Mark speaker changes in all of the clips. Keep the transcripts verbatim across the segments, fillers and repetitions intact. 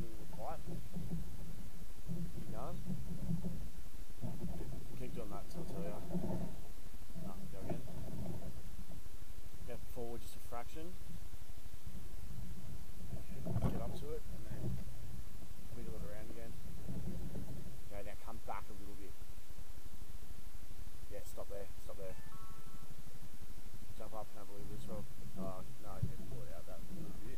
Speaker 1: ending of the pipe. Keep going. Keep doing that until I tell you. No, go again. Go forward just a fraction. Okay, get up to it and then wiggle it around again. Okay, now come back a little bit. Yeah, stop there, stop there. Jump up and have a little bit as well. Oh, no, you need to pull it out that little bit.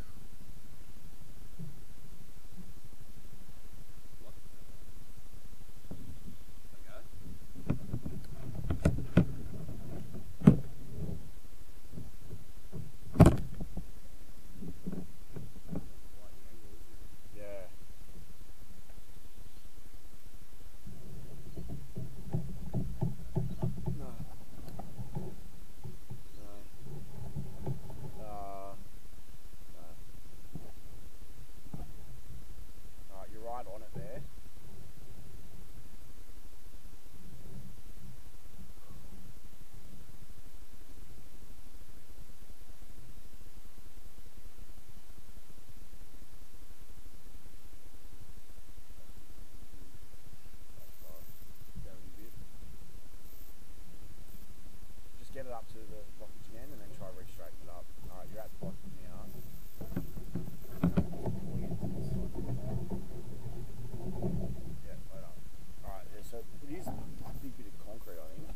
Speaker 1: Yeah. No. No. Uh, no. Alright, you're right on it there. Just get it up to the blockage again and then try to re-straighten it up. Alright, you're at the blockage now. Yeah, right up. Alright, yeah, so it is a big bit of concrete, I think.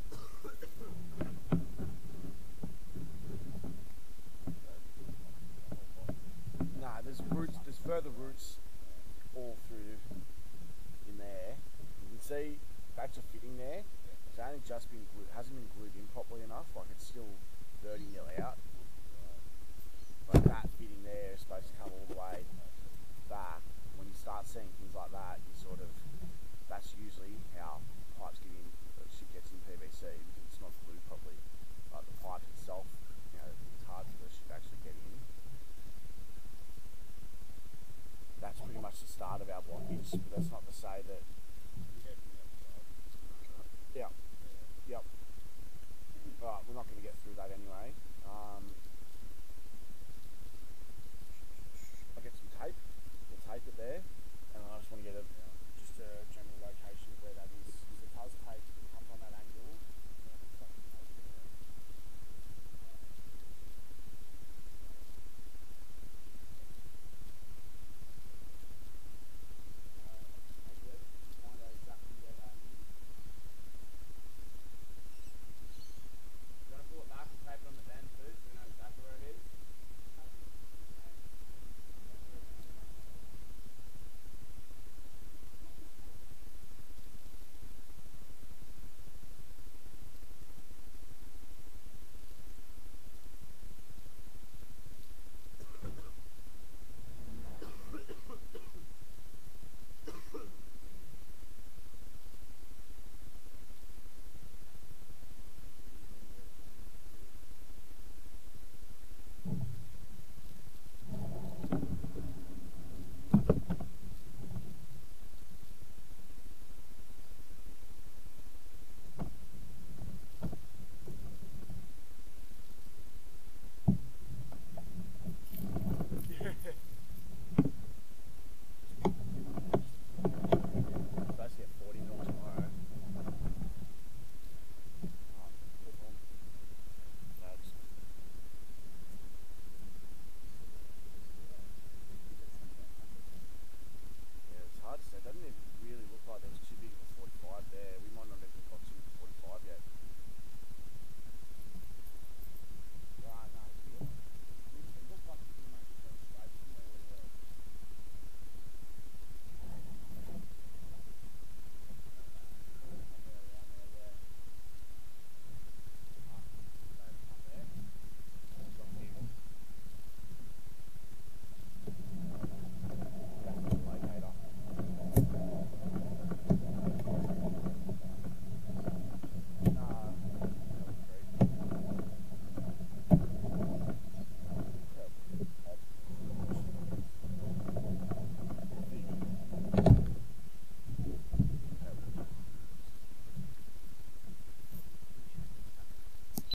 Speaker 1: Nah, there's roots, there's further roots all through in there. You can see that's a fitting there. It's only just been glued, hasn't been glued in properly enough, like it's still thirty mil out. But that fitting there is supposed to come all the way back. When you start seeing things like that, you sort of, that's usually how pipes get in, shit gets in P V C because it's not glued properly. Like the pipe itself, you know, it's hard for the shit to actually get in. That's pretty much the start of our blockage, but that's not